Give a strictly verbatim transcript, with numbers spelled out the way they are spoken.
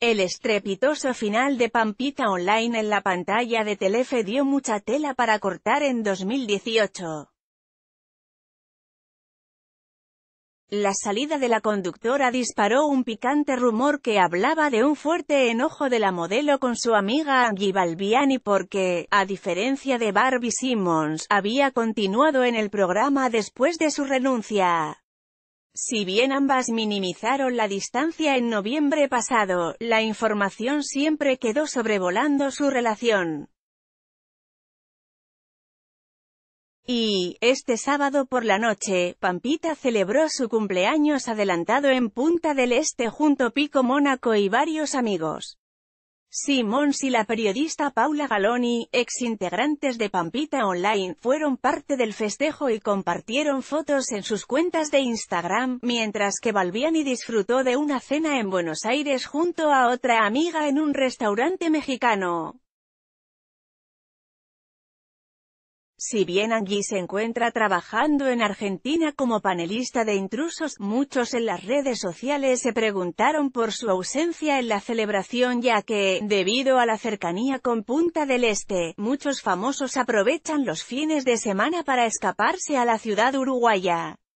El estrepitoso final de Pampita Online en la pantalla de Telefe dio mucha tela para cortar en dos mil dieciocho. La salida de la conductora disparó un picante rumor que hablaba de un fuerte enojo de la modelo con su amiga Angie Balbiani porque, a diferencia de Barbie Simmons, había continuado en el programa después de su renuncia. Si bien ambas minimizaron la distancia en noviembre pasado, la información siempre quedó sobrevolando su relación. Y, este sábado por la noche, Pampita celebró su cumpleaños adelantado en Punta del Este junto a Pico Mónaco y varios amigos. Simmons y la periodista Paula Galoni, ex integrantes de Pampita Online, fueron parte del festejo y compartieron fotos en sus cuentas de Instagram, mientras que Balbiani disfrutó de una cena en Buenos Aires junto a otra amiga en un restaurante mexicano. Si bien Angie se encuentra trabajando en Argentina como panelista de Intrusos, muchos en las redes sociales se preguntaron por su ausencia en la celebración ya que, debido a la cercanía con Punta del Este, muchos famosos aprovechan los fines de semana para escaparse a la ciudad uruguaya.